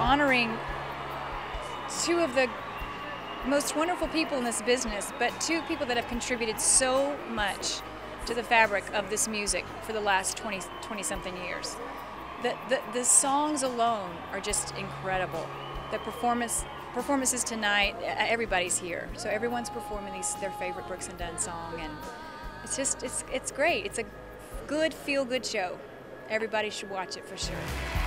honoring two of the most wonderful people in this business, but two people that have contributed so much to the fabric of this music for the last 20-something years. The songs alone are just incredible. The performances tonight, everybody's here, so everyone's performing their favorite Brooks and Dunn song, and it's great. It's a good feel-good show. Everybody should watch it for sure.